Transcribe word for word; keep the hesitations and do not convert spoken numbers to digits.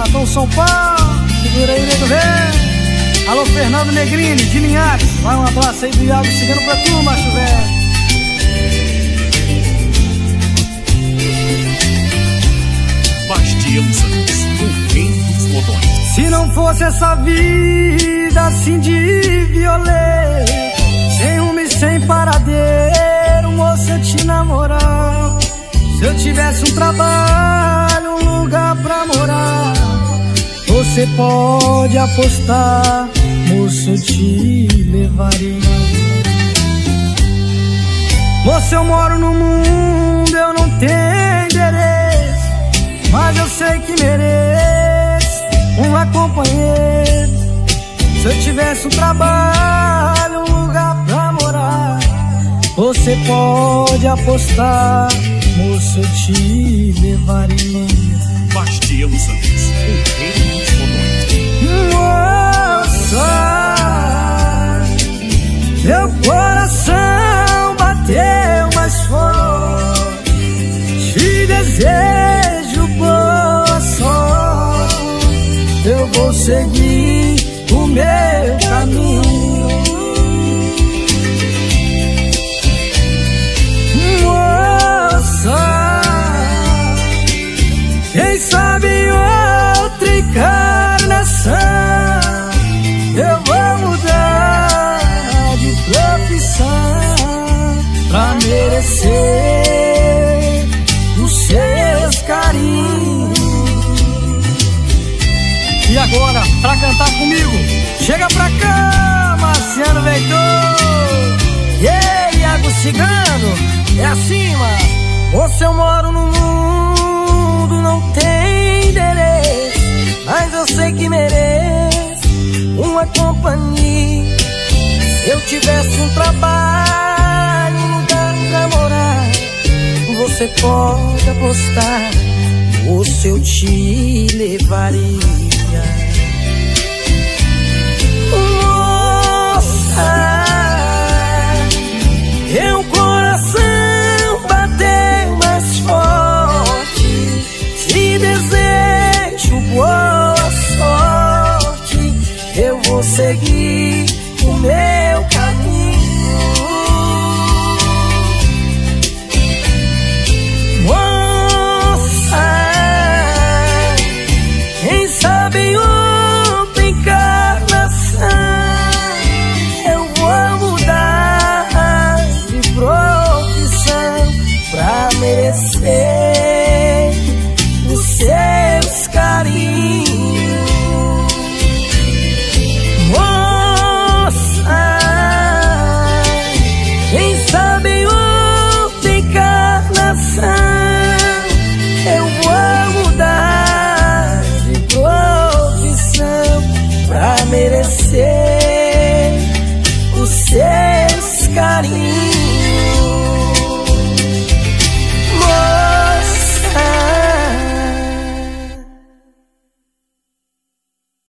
Cubatão, São Paulo. Segura aí, nego velho. Alô, Fernando Negrini, de Linhares. Vai um abraço aí do Iago Cigano pra tu, macho velho. Bastião Santos, o rei dos modões. Se não fosse essa vida assim de violeta, sem rumo e sem paradeiro, moça, eu te namorar. Se eu tivesse um trabalho, um lugar pra morar, você pode apostar, moço, eu te levaria. Moça, eu moro no mundo, eu não tenho endereço, mas eu sei que mereço uma companheira. Se eu tivesse um trabalho, um lugar pra morar, você pode apostar, moço, eu te levaria. Bastião Santos, o rei dos modões. Moça, meu coração bateu mais forte, te desejo boa sorte, eu vou seguir o meu caminho. Moça, quem sabe outra encarnação eu vou mudar de profissão pra merecer os seus carinhos. E agora, pra cantar comigo, chega pra cá, Marciano Veitor. E aí, Iago Cigano, é assim, mano. Moça, eu moro no mundo, não tem endereço, mas eu sei que mereço uma companhia. Se eu tivesse um trabalho, um lugar pra morar, você pode apostar, moça, eu te levaria. Moça, meu coração bateu mais forte, te desejo boa sorte, eu vou seguir o meu caminho. Moça, quem sabe outra encarnação eu vou mudar de profissão pra merecer